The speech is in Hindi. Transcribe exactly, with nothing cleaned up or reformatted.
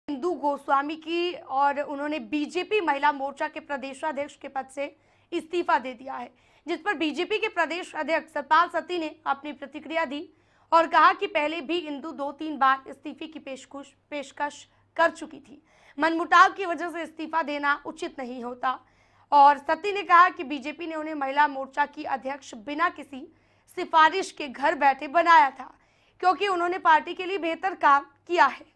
इंदु गोस्वामी की, और उन्होंने बीजेपी महिला मोर्चा के प्रदेशाध्यक्ष के पद से इस्तीफा दे दिया है, जिस पर बीजेपी के प्रदेश अध्यक्ष सतपाल सत्ती ने अपनी प्रतिक्रिया दी और कहा कि पहले भी इंदु दो तीन बार इस्तीफे की पेशकश पेशकश कर चुकी थी। मनमुटाव की वजह से इस्तीफा देना उचित नहीं होता। और सत्ती ने कहा कि बीजेपी ने उन्हें महिला मोर्चा की अध्यक्ष बिना किसी सिफारिश के घर बैठे बनाया था, क्योंकि उन्होंने पार्टी के लिए बेहतर काम किया है।